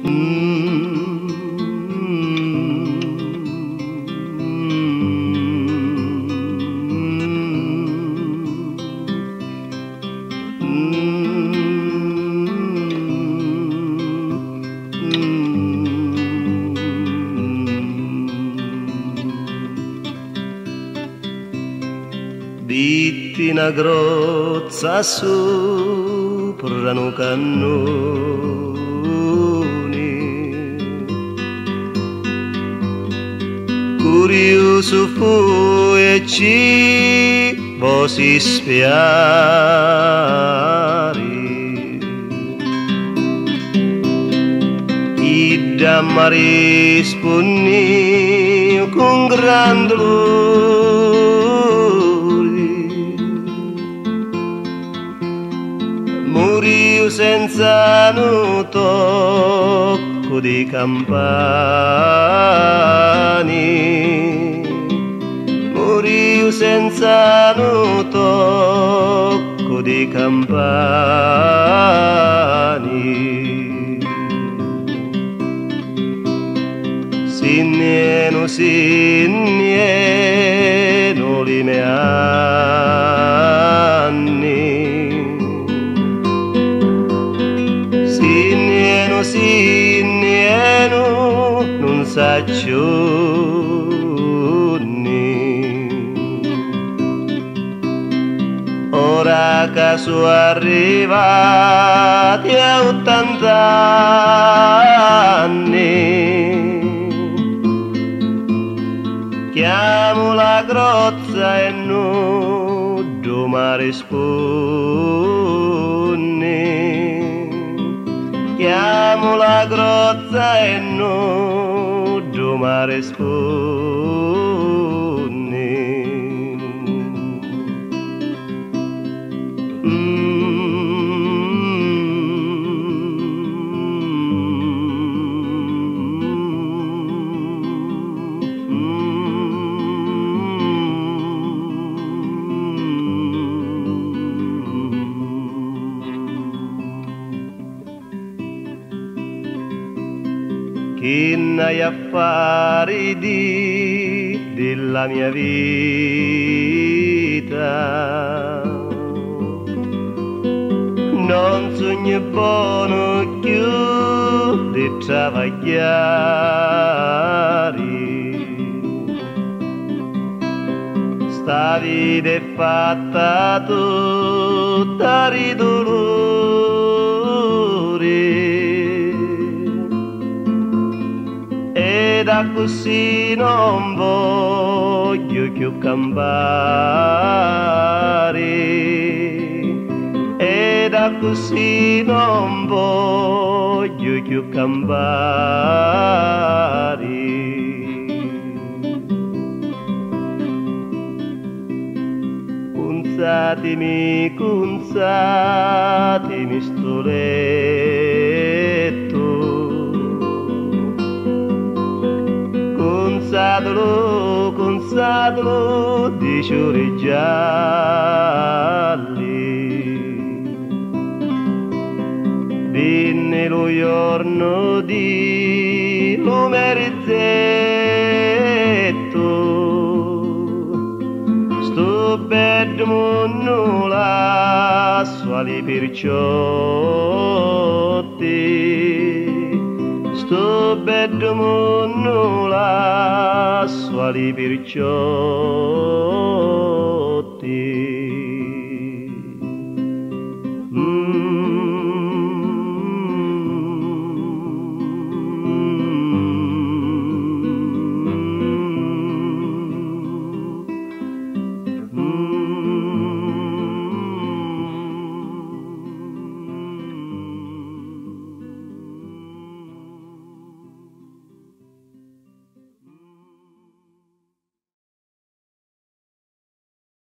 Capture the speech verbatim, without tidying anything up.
Ditti una grozza sopra un cannone, curioso fu e ci vosi spiare, i damma rispondi con gran dolore. Muriu senza un tocco di campani, muriu senza un tocco di campani. Sinnieno, sinnieno li miei anni, sinnieno non s'accionni. Ora che sono arrivati a ottant'anni, chiamo la grozza e non mi rispondi. Chiamo la grozza e non mi rispondi. Che n'hai affari di della mia vita, non sogno buono più di travagliare. Sta vita è fatta tutta di dolore, e da così non voglio più campare, e da così non voglio più campare. Consatemi, consatemi sto letto, consatelo, consatelo di ciuri gialli. Venne lo giorno di Lumerizzetto, sto bello mondo lasso ali perciotti, sto bello mondo lasso ali perciotti.